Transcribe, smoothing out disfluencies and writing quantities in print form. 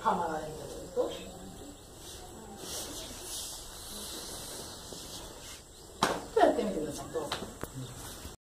はまられるというと